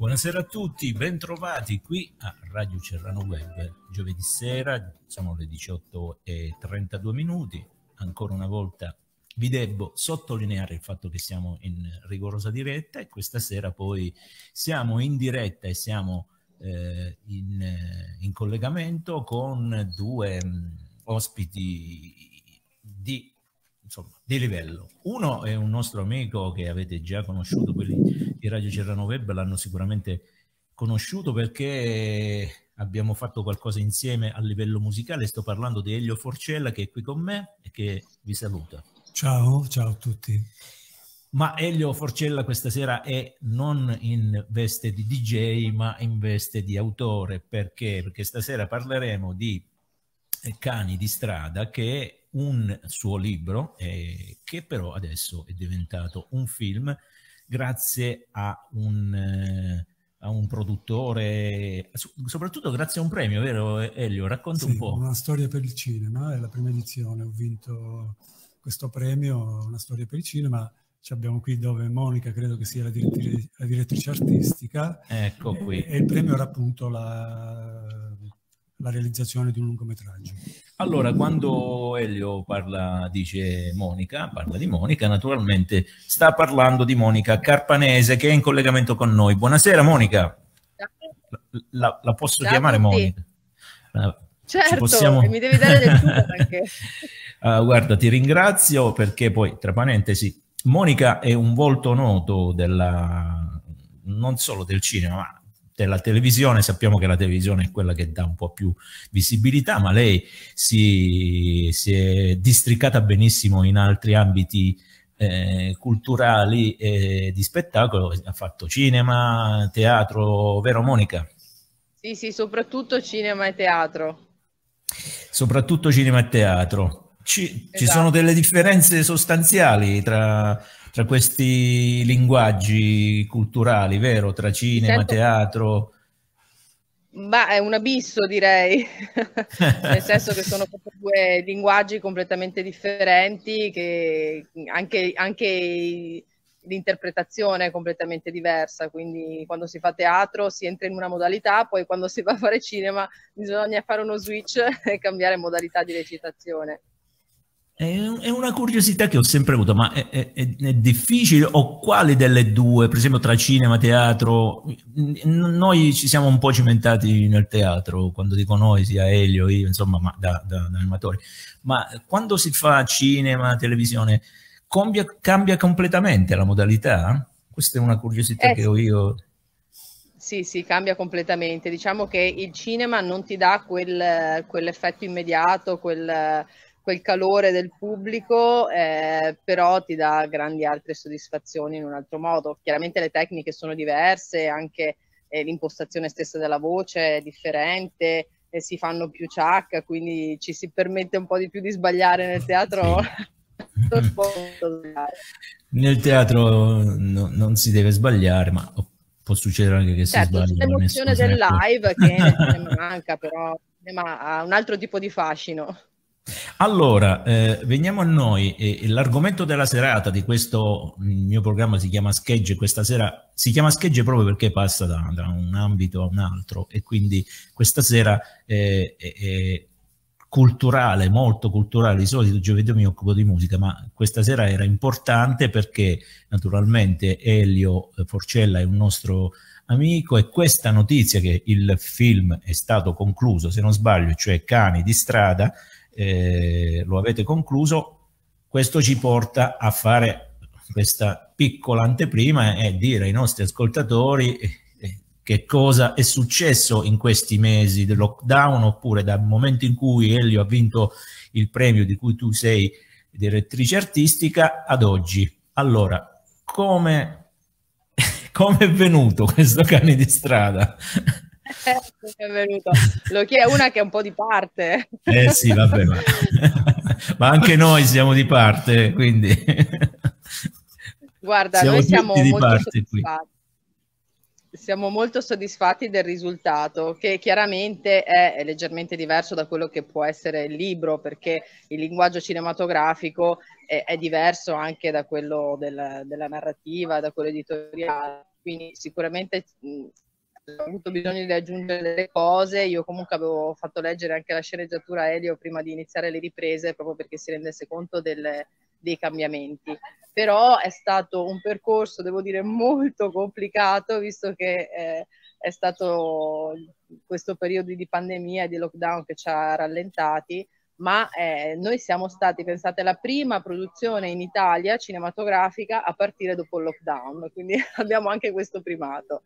Buonasera a tutti, bentrovati qui a Radio Cerrano Web. Giovedì sera, sono le 18:32 minuti. Ancora una volta vi devo sottolineare il fatto che siamo in rigorosa diretta e questa sera poi siamo in diretta e siamo in collegamento con due ospiti di livello. Uno è un nostro amico che avete già conosciuto, quelli di Radio Cerrano Web l'hanno sicuramente conosciuto perché abbiamo fatto qualcosa insieme a livello musicale. Sto parlando di Elio Forcella, che è qui con me e che vi saluta. Ciao a tutti. Ma Elio Forcella questa sera è non in veste di DJ ma in veste di autore. Perché? Perché stasera parleremo di Cani di strada, che è un suo libro che però adesso è diventato un film grazie a un produttore, soprattutto grazie a un premio, vero Elio? Racconta un po'. Una storia per il cinema, è la prima edizione, ho vinto questo premio, una storia per il cinema. Ci abbiamo qui dove Monica, credo che sia la direttrice artistica. Ecco qui. E il premio era appunto la realizzazione di un lungometraggio. Allora, quando Elio dice Monica, parla di Monica, naturalmente sta parlando di Monica Carpanese, che è in collegamento con noi. Buonasera Monica. La posso chiamare Monica? Certo, mi devi dare del tuo anche. Guarda, ti ringrazio perché poi, tra parentesi, Monica è un volto noto non solo del cinema, ma della televisione. Sappiamo che la televisione è quella che dà un po' più visibilità, ma lei si è districata benissimo in altri ambiti culturali e di spettacolo. Ha fatto cinema, teatro, vero Monica? Sì, soprattutto cinema e teatro. Soprattutto cinema e teatro. Ci sono delle differenze sostanziali tra questi linguaggi culturali, vero? Tra cinema, teatro? Ma è un abisso, direi, nel senso che sono proprio due linguaggi completamente differenti, che anche l'interpretazione è completamente diversa, quindi quando si fa teatro si entra in una modalità, poi quando si va a fare cinema bisogna fare uno switch e cambiare modalità di recitazione. È una curiosità che ho sempre avuto, ma è difficile? O quali delle due, per esempio tra cinema e teatro? Noi ci siamo un po' cimentati nel teatro, quando dico noi, sia Elio, io, insomma, ma da animatori. Ma quando si fa cinema, televisione, cambia completamente la modalità? Questa è una curiosità che ho io. Sì, cambia completamente. Diciamo che il cinema non ti dà quell'effetto immediato, quel calore del pubblico, però ti dà grandi altre soddisfazioni in un altro modo. Chiaramente le tecniche sono diverse, anche l'impostazione stessa della voce è differente, si fanno più ciacca, quindi ci si permette un po' di più di sbagliare nel teatro. Sì. Nel teatro non si deve sbagliare, ma può succedere anche che si sbagli. C'è l'emozione del live che ne manca, però ha un altro tipo di fascino. Allora, veniamo a noi. L'argomento della serata di questo mio programma si chiama Schegge. Questa sera si chiama Schegge proprio perché passa da un ambito a un altro, e quindi questa sera è culturale, molto culturale. Di solito giovedì mi occupo di musica, ma questa sera era importante perché naturalmente Elio Forcella è un nostro amico, e questa notizia che il film è stato concluso, se non sbaglio, cioè Cani di strada, lo avete concluso, questo ci porta a fare questa piccola anteprima e dire ai nostri ascoltatori che cosa è successo in questi mesi del lockdown, oppure dal momento in cui Elio ha vinto il premio di cui tu sei direttrice artistica ad oggi. Allora, come è venuto questo Cani di strada? È venuto. Lo chiedo una che è un po' di parte. Sì, vabbè, ma anche noi siamo di parte, quindi guarda, noi siamo molto soddisfatti. Siamo molto soddisfatti del risultato, che chiaramente è leggermente diverso da quello che può essere il libro, perché il linguaggio cinematografico è diverso anche da quello della narrativa, da quello editoriale. quindi sicuramente ho avuto bisogno di aggiungere delle cose. Io comunque avevo fatto leggere anche la sceneggiatura a Elio prima di iniziare le riprese, proprio perché si rendesse conto dei cambiamenti. Però è stato un percorso, devo dire, molto complicato, visto che è stato questo periodo di pandemia e di lockdown che ci ha rallentati, ma noi siamo stati, pensate, la prima produzione in Italia cinematografica a partire dopo il lockdown, quindi abbiamo anche questo primato.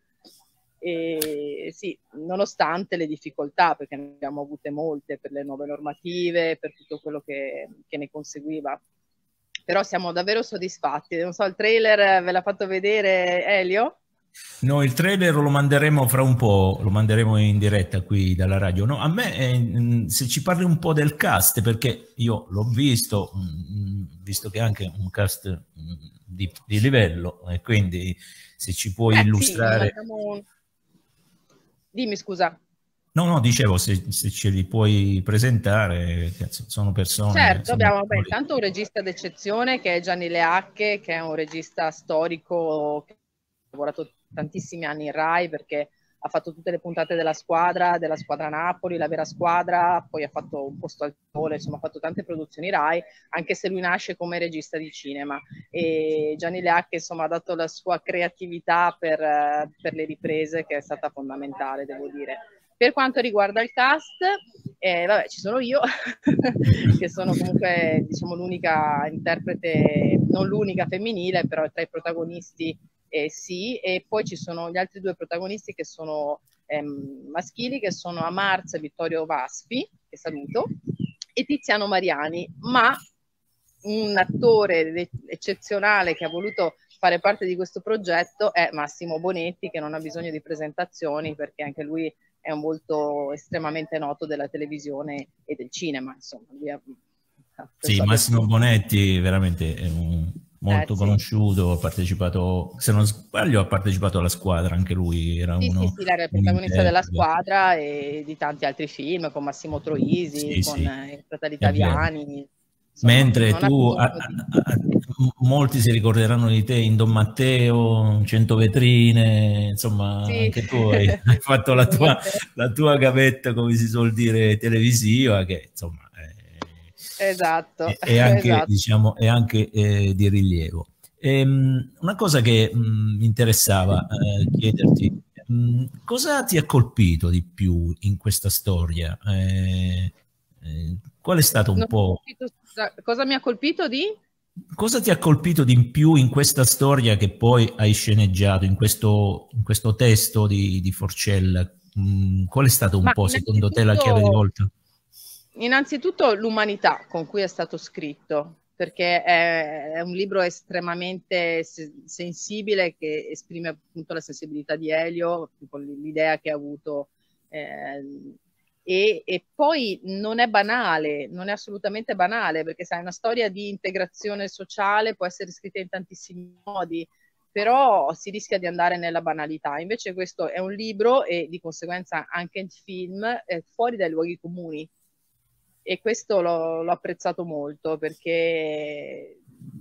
E sì, nonostante le difficoltà, perché ne abbiamo avute molte per le nuove normative, per tutto quello che ne conseguiva. Però siamo davvero soddisfatti. Non so, il trailer ve l'ha fatto vedere Elio? No, il trailer lo manderemo fra un po', lo manderemo in diretta qui dalla radio. No, a me, se ci parli un po' del cast, perché io l'ho visto che è anche un cast di livello, e quindi se ci puoi illustrare... Sì, dimmi, scusa. No, dicevo, se ce li puoi presentare, sono persone... Certo, abbiamo intanto un regista d'eccezione che è Gianni Leacche, che è un regista storico che ha lavorato tantissimi anni in Rai, perché ha fatto tutte le puntate della squadra Napoli, La Vera Squadra, poi ha fatto Un posto al sole, insomma ha fatto tante produzioni Rai, anche se lui nasce come regista di cinema. E Gianni Leacche, insomma, ha dato la sua creatività per le riprese, che è stata fondamentale, devo dire. Per quanto riguarda il cast, vabbè, ci sono io, che sono comunque, diciamo, l'unica interprete, non l'unica femminile, però tra i protagonisti sì, e poi ci sono gli altri due protagonisti che sono maschili, che sono Amarz e Vittorio Vaspi, che saluto, e Tiziano Mariani, ma un attore eccezionale che ha voluto fare parte di questo progetto è Massimo Bonetti, che non ha bisogno di presentazioni, perché anche lui è un volto estremamente noto della televisione e del cinema, insomma. Sì, Massimo Bonetti veramente è molto conosciuto, ha partecipato, se non sbaglio, ha partecipato alla squadra, anche lui era uno... Sì, era il protagonista della squadra e di tanti altri film, con Massimo Troisi, con i Fratelli Italiani. Insomma, mentre tu, molti si ricorderanno di te in Don Matteo, 100 vetrine, insomma, sì. Anche tu hai fatto la tua gavetta, come si suol dire, televisiva, che insomma esatto, è anche, esatto. Diciamo, è anche di rilievo. Una cosa che mi interessava chiederti, cosa ti ha colpito di più in questa storia? Qual è stato un po'... Cosa mi ha colpito di? Cosa ti ha colpito di più in questa storia che poi hai sceneggiato, in questo testo di Forcella? Qual è stato un po', secondo te, la chiave di volta? Innanzitutto l'umanità con cui è stato scritto, perché è un libro estremamente sensibile, che esprime appunto la sensibilità di Elio, l'idea che ha avuto, e poi non è banale, non è assolutamente banale, perché sai, una storia di integrazione sociale può essere scritta in tantissimi modi, però si rischia di andare nella banalità. Invece questo è un libro, e di conseguenza anche il film, fuori dai luoghi comuni. E questo l'ho apprezzato molto, perché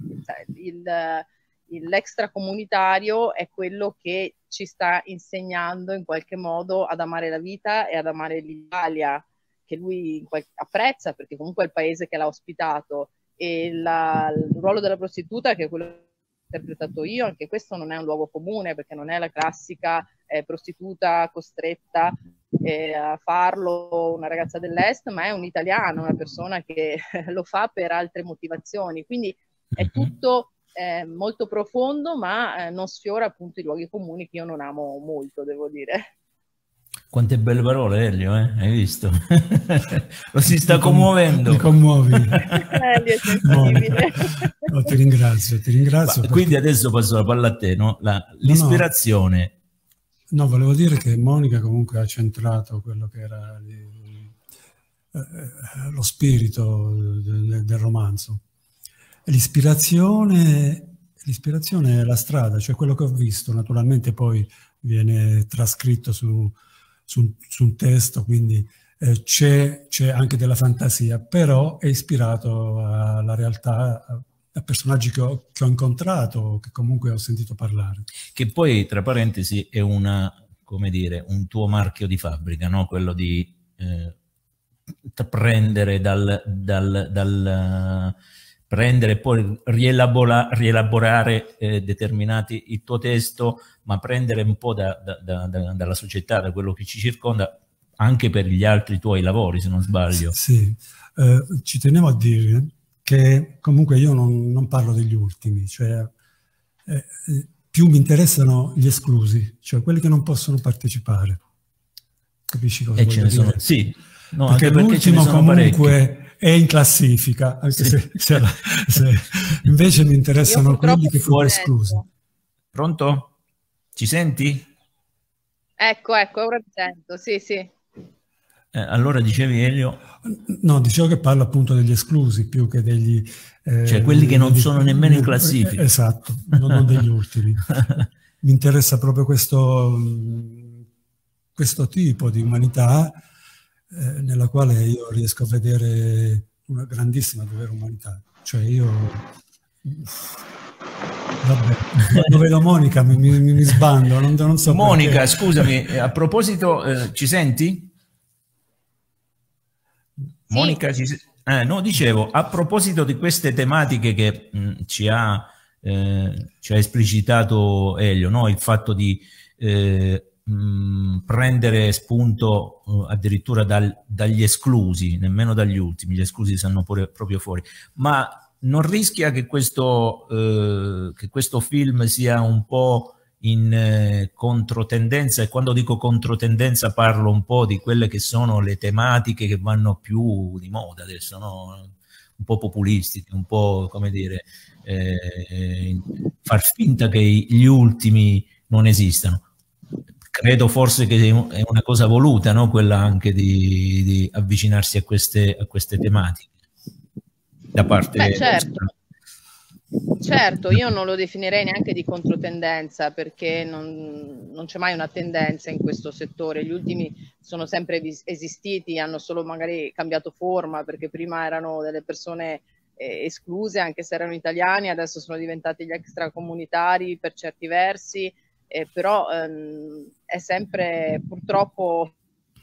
l'extracomunitario è quello che ci sta insegnando in qualche modo ad amare la vita e ad amare l'Italia, che lui apprezza, perché comunque è il paese che l'ha ospitato, e il ruolo della prostituta, che è quello che ho interpretato io, anche questo non è un luogo comune, perché non è la classica prostituta costretta a farlo, una ragazza dell'est, ma è un italiano, una persona che lo fa per altre motivazioni, quindi è tutto molto profondo, ma non sfiora appunto i luoghi comuni, che io non amo molto, devo dire. Quante belle parole, Elio, hai visto? Lo si sta commuovendo. Mi commuovi. Elio è sensibile. No, ti ringrazio. Perché... Quindi adesso passo la palla a te, no? L'ispirazione. No, volevo dire che Monica comunque ha centrato quello che era lo spirito del romanzo. L'ispirazione è la strada, cioè quello che ho visto, naturalmente poi viene trascritto su un testo, quindi c'è anche della fantasia, però è ispirato alla realtà da personaggi che ho incontrato, che comunque ho sentito parlare. Che poi, tra parentesi, è come dire, un tuo marchio di fabbrica, no? Quello di prendere prendere e poi rielaborare determinati il tuo testo, ma prendere un po' dalla società, da quello che ci circonda, anche per gli altri tuoi lavori, se non sbaglio. Sì, ci tenevo a dire che comunque io non parlo degli ultimi, cioè più mi interessano gli esclusi, cioè quelli che non possono partecipare. Capisci cosa voglio dire? Sì, no, perché l'ultimo comunque è in classifica, anche sì. se invece mi interessano quelli che furono esclusi. Pronto? Ci senti? Ecco, ora ti sento, sì, sì. Allora dicevi, Elio? No, dicevo che parlo appunto degli esclusi più che degli... cioè quelli che non sono nemmeno in classifica. Esatto, non degli ultimi. Mi interessa proprio questo tipo di umanità nella quale io riesco a vedere una grandissima vera umanità. Cioè io... Vabbè, quando vedo Monica mi sbando, non so Monica, perché. scusami, a proposito, ci senti? Sì. Monica, no, dicevo, a proposito di queste tematiche che ci ha esplicitato Elio, no? Il fatto di prendere spunto addirittura dagli esclusi, nemmeno dagli ultimi, gli esclusi stanno proprio fuori, ma non rischia che questo film sia un po' in controtendenza, e quando dico controtendenza parlo un po' di quelle che sono le tematiche che vanno più di moda adesso, no? Un po' populistiche, un po', come dire, far finta che gli ultimi non esistano. Credo forse che è una cosa voluta, no? Quella anche di avvicinarsi a queste tematiche da parte... Beh, certo, io non lo definirei neanche di controtendenza, perché non c'è mai una tendenza in questo settore. Gli ultimi sono sempre esistiti, hanno solo magari cambiato forma, perché prima erano delle persone escluse, anche se erano italiani, adesso sono diventati gli extracomunitari per certi versi, però è sempre purtroppo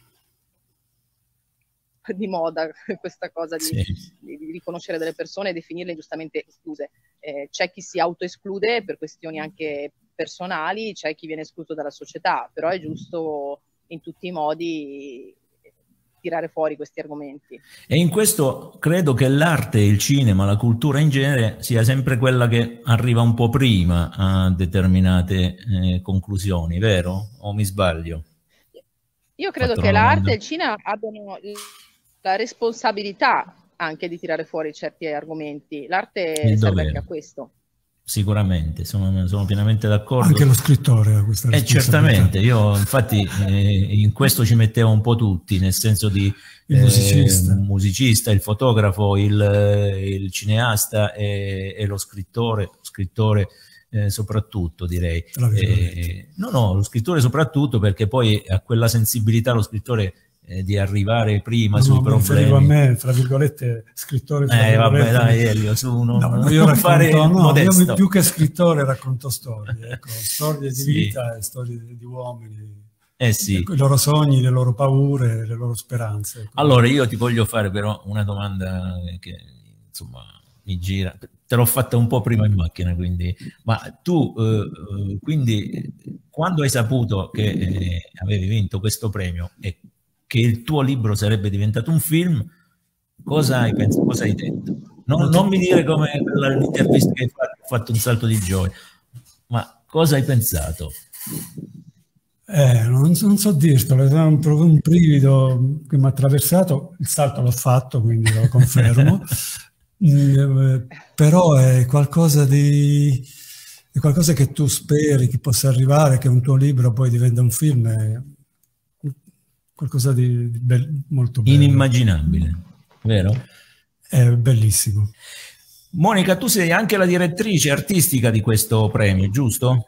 di moda questa cosa di riconoscere delle persone e definirle giustamente escluse. C'è chi si autoesclude per questioni anche personali, c'è chi viene escluso dalla società, però è giusto in tutti i modi tirare fuori questi argomenti. E in questo credo che l'arte, il cinema, la cultura in genere sia sempre quella che arriva un po' prima a determinate conclusioni, vero? O mi sbaglio? Io credo che l'arte e il cinema abbiano la responsabilità anche di tirare fuori certi argomenti. L'arte serve anche a questo. Sicuramente, sono pienamente d'accordo. Anche lo scrittore ha questa responsabilità. Certamente, io infatti in questo ci mettevo un po' tutti, nel senso di il musicista, il fotografo, il cineasta e lo scrittore soprattutto, direi. No, lo scrittore soprattutto, perché poi ha quella sensibilità lo scrittore di arrivare prima sui problemi. A me, fra virgolette, scrittore. Vabbè, dai, Elio, su, io più che scrittore racconto storie, ecco, storie di vita e storie di uomini. Sì. I loro sogni, le loro paure, le loro speranze. Ecco. Allora, io ti voglio fare però una domanda che, insomma, mi gira. Te l'ho fatta un po' prima in macchina, quindi. Ma tu, quindi, quando hai saputo che avevi vinto questo premio e che il tuo libro sarebbe diventato un film, cosa hai pensato? Cosa hai detto? Non mi dire come l'intervista che hai fatto un salto di gioia, ma cosa hai pensato? Non so dirtelo, è un brivido che mi ha attraversato. Il salto l'ho fatto, quindi lo confermo. Però è qualcosa che tu speri che possa arrivare, che un tuo libro poi diventa un film. Qualcosa di molto bello. Inimmaginabile, vero? È bellissimo. Monica, tu sei anche la direttrice artistica di questo premio, giusto?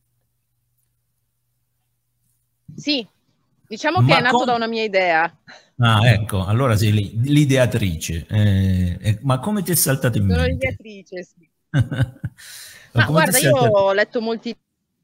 Sì, diciamo che è nato da una mia idea. Ah, ecco, allora sei l'ideatrice. Ma come ti è saltato in mente? Sono l'ideatrice, sì. Ma guarda, io ho letto molti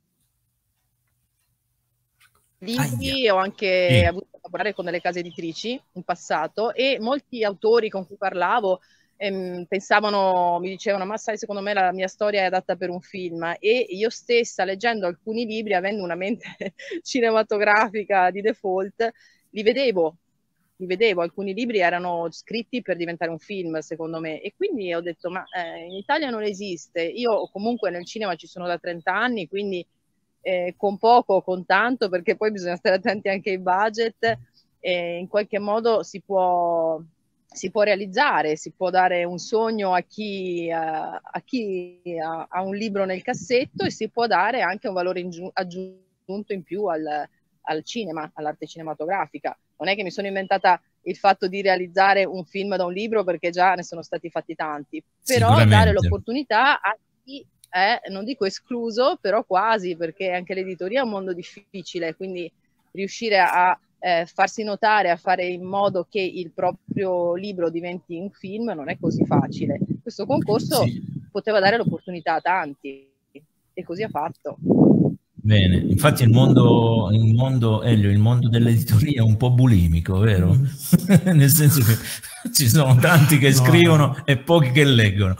libri, ho anche avuto a lavorare con delle case editrici in passato, e molti autori con cui parlavo pensavano, mi dicevano: ma sai, secondo me la mia storia è adatta per un film. E io stessa, leggendo alcuni libri, avendo una mente cinematografica di default, li vedevo, alcuni libri erano scritti per diventare un film, secondo me, e quindi ho detto: ma in Italia non esiste. Io comunque nel cinema ci sono da 30 anni, quindi con poco o con tanto, perché poi bisogna stare attenti anche ai budget, in qualche modo si può realizzare, si può dare un sogno a chi ha un libro nel cassetto, e si può dare anche un valore aggiunto in più al cinema, all'arte cinematografica. Non è che mi sono inventata il fatto di realizzare un film da un libro, perché già ne sono stati fatti tanti, però dare l'opportunità a chi è, non dico escluso, però quasi, perché anche l'editoria è un mondo difficile, quindi riuscire a farsi notare, a fare in modo che il proprio libro diventi un film non è così facile. Questo concorso poteva dare l'opportunità a tanti, e così ha fatto. Bene, infatti il mondo Elio, il mondo dell'editoria è un po' bulimico, vero? Nel senso che ci sono tanti che scrivono e pochi che leggono.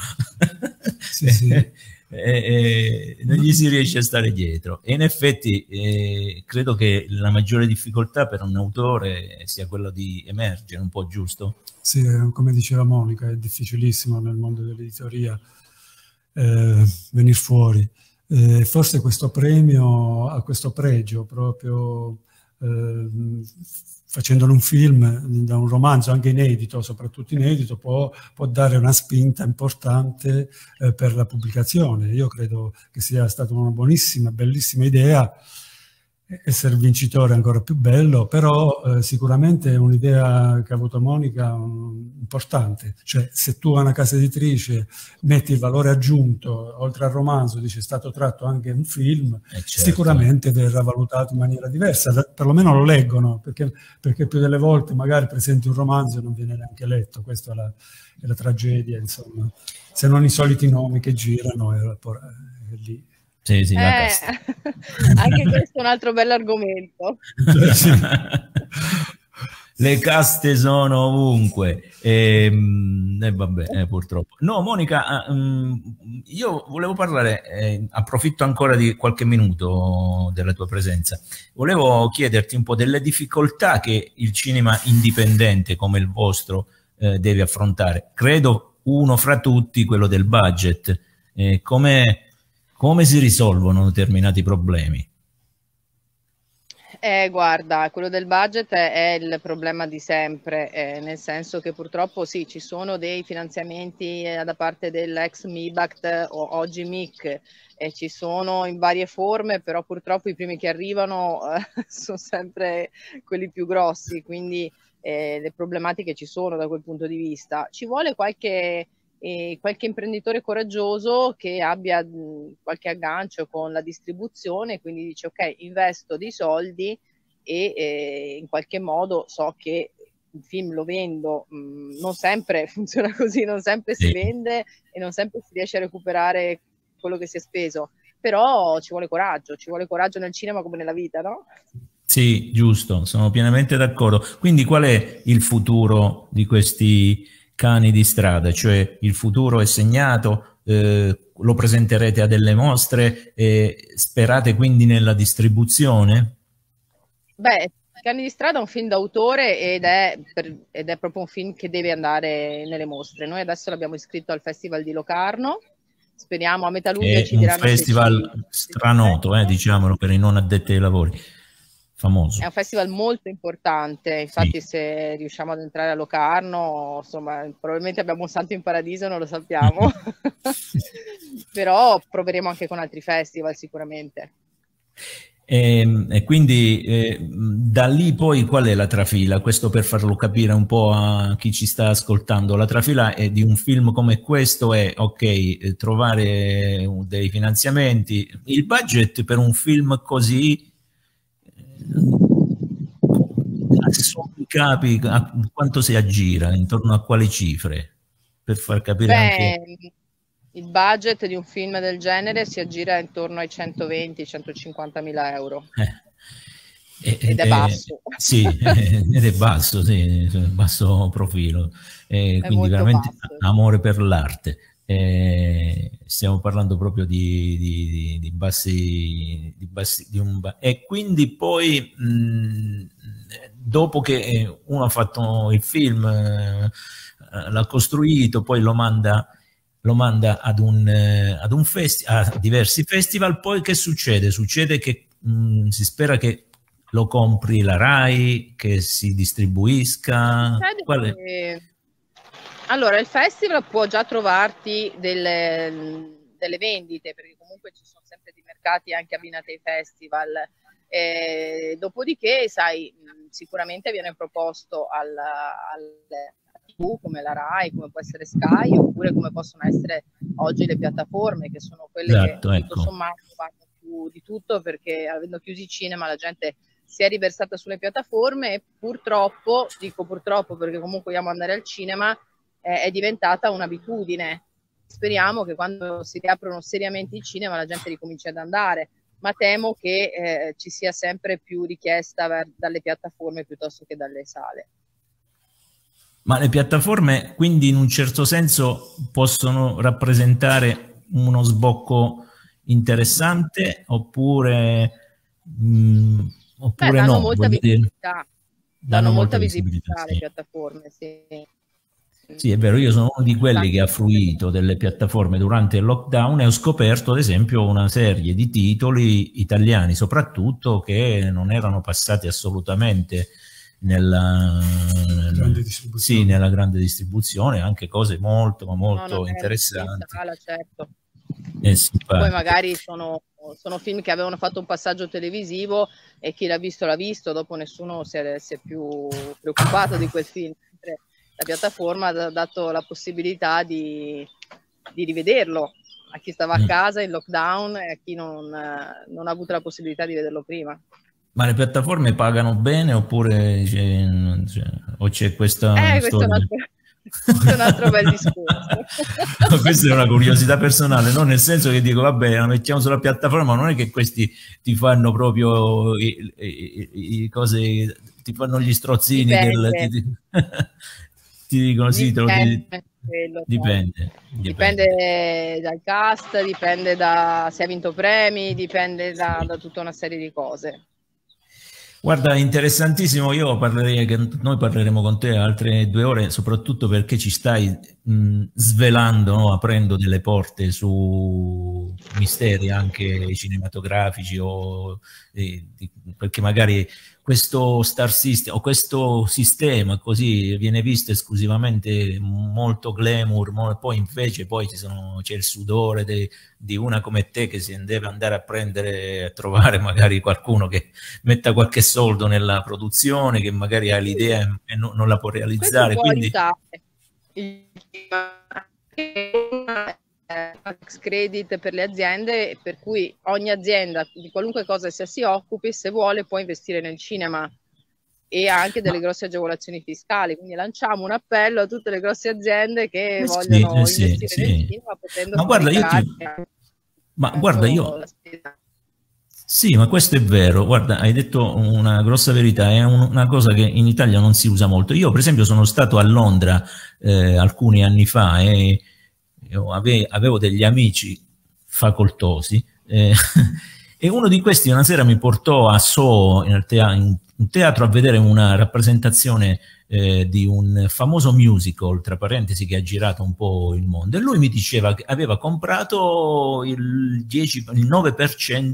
Non gli si riesce a stare dietro, e in effetti credo che la maggiore difficoltà per un autore sia quella di emergere un po', giusto? Sì, come diceva Monica, è difficilissimo nel mondo dell'editoria venire fuori. Forse questo premio ha questo pregio, proprio facendolo un film, da un romanzo anche inedito, soprattutto inedito, può dare una spinta importante per la pubblicazione. Io credo che sia stata una buonissima, bellissima idea. Essere vincitore è ancora più bello, però sicuramente è un'idea che ha avuto Monica importante. Cioè, se tu a una casa editrice metti il valore aggiunto, oltre al romanzo, dice è stato tratto anche un film, sicuramente verrà valutato in maniera diversa, perlomeno lo leggono, perché più delle volte magari presenti un romanzo e non viene neanche letto. Questa è la tragedia, insomma. Se non i soliti nomi che girano, è lì. Sì, anche questo è un altro bell'argomento. Le caste sono ovunque, vabbè, purtroppo. No, Monica, io volevo parlare, approfitto ancora di qualche minuto della tua presenza. Volevo chiederti un po' delle difficoltà che il cinema indipendente come il vostro deve affrontare. Credo uno fra tutti quello del budget. Come si risolvono determinati problemi? Guarda, quello del budget è il problema di sempre, nel senso che purtroppo sì, ci sono dei finanziamenti da parte dell'ex MIBACT o oggi MIC, e ci sono in varie forme, però purtroppo i primi che arrivano sono sempre quelli più grossi, quindi le problematiche ci sono da quel punto di vista. Ci vuole qualche imprenditore coraggioso che abbia qualche aggancio con la distribuzione, quindi dice: ok, investo dei soldi e in qualche modo so che il film lo vendo. Non sempre funziona così, non sempre si vende e non sempre si riesce a recuperare quello che si è speso, però ci vuole coraggio nel cinema come nella vita, no? Sì, giusto, sono pienamente d'accordo. Quindi qual è il futuro di questi cani di strada? Cioè, il futuro è segnato, lo presenterete a delle mostre, sperate quindi nella distribuzione? Beh, Cani di strada è un film d'autore ed è proprio un film che deve andare nelle mostre. Noi adesso l'abbiamo iscritto al Festival di Locarno, speriamo a metà luglio ci diranno. È un festival stranoto, diciamolo per i non addetti ai lavori. Famoso. È un festival molto importante, infatti se riusciamo ad entrare a Locarno, insomma, probabilmente abbiamo un santo in paradiso, non lo sappiamo, però proveremo anche con altri festival sicuramente. E quindi da lì poi qual è la trafila? Questo per farlo capire un po' a chi ci sta ascoltando. La trafila è di un film come questo è, ok, trovare dei finanziamenti. Il budget per un film così, capi, quanto si aggira, intorno a quali cifre, per far capire anche... Il budget di un film del genere si aggira intorno ai 120-150 mila euro. Ed è basso. Sì, ed è basso, sì, basso profilo. Quindi veramente basso. Amore per l'arte. Stiamo parlando proprio di bassi, e quindi poi dopo che uno ha fatto il film, l'ha costruito, poi lo manda ad un a diversi festival. Poi che succede? Succede che si spera che lo compri la Rai, che si distribuisca. Allora, il festival può già trovarti delle vendite, perché comunque ci sono sempre dei mercati anche abbinati ai festival. Dopodiché, sai, sicuramente viene proposto al TV, come la Rai, come può essere Sky, oppure come possono essere oggi le piattaforme, che sono quelle che tutto sommato vanno più di tutto, perché avendo chiusi i cinema la gente si è riversata sulle piattaforme e purtroppo, dico purtroppo perché comunque vogliamo andare al cinema, è diventata un'abitudine. Speriamo che quando si riaprono seriamente i cinema la gente ricominci ad andare, ma temo che ci sia sempre più richiesta dalle piattaforme piuttosto che dalle sale. Ma le piattaforme quindi in un certo senso possono rappresentare uno sbocco interessante oppure danno no? Molta visibilità. Danno molta visibilità alle piattaforme, sì. Sì, è vero, io sono uno di quelli che ha fruito delle piattaforme durante il lockdown e ho scoperto ad esempio una serie di titoli italiani soprattutto che non erano passati assolutamente nella grande distribuzione, anche cose molto interessanti. Sala, certo. Poi magari sono film che avevano fatto un passaggio televisivo e chi l'ha visto, dopo nessuno si è più preoccupato di quel film. La piattaforma ha dato la possibilità di rivederlo a chi stava a casa in lockdown e a chi non ha avuto la possibilità di vederlo prima. Ma le piattaforme pagano bene oppure c'è questa storia? Questo è un altro bel discorso. Questa è una curiosità personale, no? Nel senso che dico, vabbè, la mettiamo sulla piattaforma, ma non è che questi ti fanno proprio i cose, ti fanno gli strozzini ti dicono sì, dipende dal cast, dipende da se ha vinto premi, dipende da tutta una serie di cose. Guarda, interessantissimo, noi parleremo con te altre 2 ore, soprattutto perché ci stai svelando, no? Aprendo delle porte su misteri anche cinematografici perché magari questo star system o questo sistema così viene visto esclusivamente molto glamour, poi invece c'è il sudore di una come te che si deve andare a trovare magari qualcuno che metta qualche soldo nella produzione, che magari ha l'idea e non la può realizzare. Quindi tax credit per le aziende, per cui ogni azienda di qualunque cosa essa si occupi, se vuole può investire nel cinema e ha anche delle grosse agevolazioni fiscali, quindi lanciamo un appello a tutte le grosse aziende che vogliono investire nel cinema, potendo sì, ma questo è vero. Guarda, hai detto una grossa verità, è una cosa che in Italia non si usa molto. Io per esempio sono stato a Londra alcuni anni fa e avevo degli amici facoltosi e uno di questi una sera mi portò a Soho in un teatro a vedere una rappresentazione di un famoso musical, tra parentesi, che ha girato un po' il mondo, e lui mi diceva che aveva comprato il 9%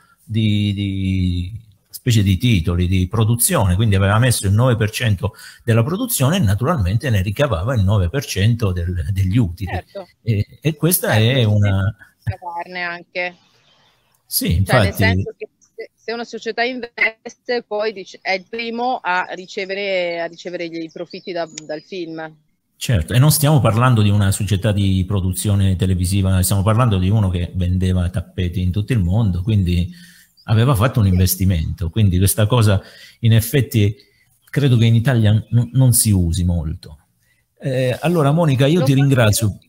di specie di titoli di produzione, quindi aveva messo il 9% della produzione e naturalmente ne ricavava il 9% degli utili. Certo. E questa è una... anche. Sì, infatti... nel senso che se una società investe, poi è il primo a ricevere i profitti dal film. Certo, e non stiamo parlando di una società di produzione televisiva, stiamo parlando di uno che vendeva tappeti in tutto il mondo, quindi aveva fatto un investimento, quindi questa cosa in effetti credo che in Italia non si usi molto. Allora Monica, io ti ringrazio.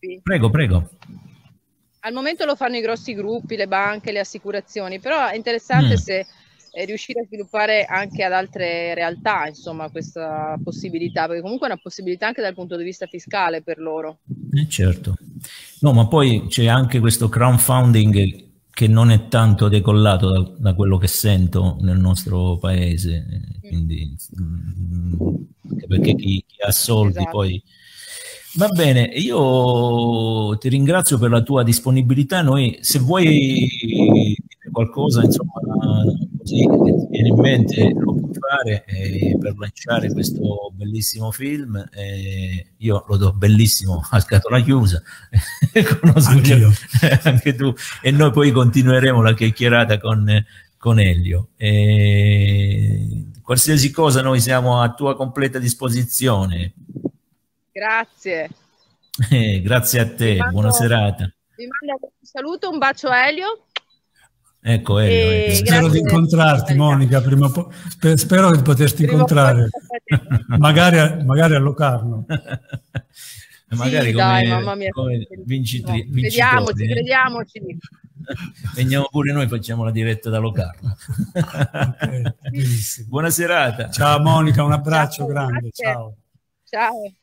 gruppi. Prego, prego. Al momento lo fanno i grossi gruppi, le banche, le assicurazioni, però è interessante se riuscire a sviluppare anche ad altre realtà, insomma, questa possibilità, perché comunque è una possibilità anche dal punto di vista fiscale per loro. Certo. No, ma poi c'è anche questo crowdfunding che non è tanto decollato da quello che sento nel nostro paese, quindi perché chi ha soldi, esatto, poi... Va bene, io ti ringrazio per la tua disponibilità. Noi, se vuoi dire qualcosa, insomma, così che ti viene in mente, lo puoi fare per lanciare questo bellissimo film. Io lo do bellissimo a scatola chiusa, conosco anche tu, e noi poi continueremo la chiacchierata con Elio. Qualsiasi cosa, noi siamo a tua completa disposizione. Grazie. Grazie a te, buona serata. Vi mando un saluto, un bacio a Elio. Ecco, Elio. Spero di incontrarti, Monica, prima o poi. Spero di poterti incontrare, magari a Locarno. Magari sì, come, dai, mamma mia. Come vincitori. Crediamoci. Veniamo pure noi, facciamo la diretta da Locarno. Okay, benissimo. Buona serata. Ciao Monica, un abbraccio grande. Grazie. Ciao. Ciao.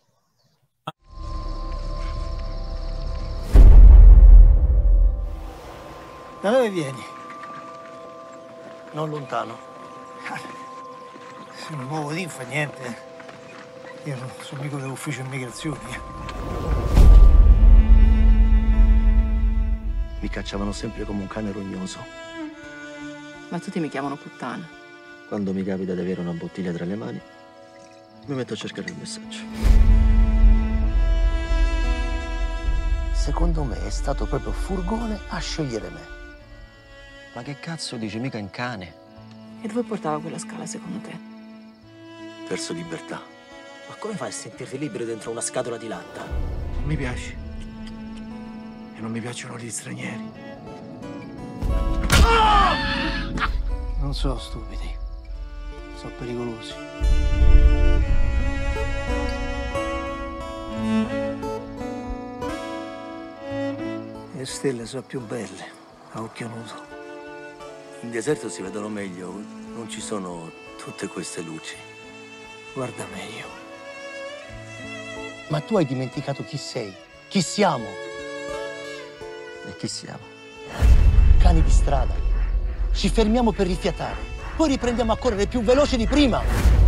Da dove vieni? Non lontano. Se mi muovo lì fa niente. Io sono amico dell'ufficio immigrazioni. Mi cacciavano sempre come un cane rognoso. Ma tutti mi chiamano puttana. Quando mi capita di avere una bottiglia tra le mani, mi metto a cercare il messaggio. Secondo me è stato proprio Furgone a scegliere me. Ma che cazzo dici, mica un cane? E dove portava quella scala secondo te? Verso libertà. Ma come fai a sentirti libero dentro una scatola di latta? Non mi piaci. E non mi piacciono gli stranieri. Non so stupidi. Sono pericolosi. Le stelle sono più belle a occhio nudo. In deserto si vedono meglio, non ci sono tutte queste luci. Guarda meglio. Ma tu hai dimenticato chi sei, chi siamo. E chi siamo? Cani di strada. Ci fermiamo per rifiatare, poi riprendiamo a correre più veloci di prima.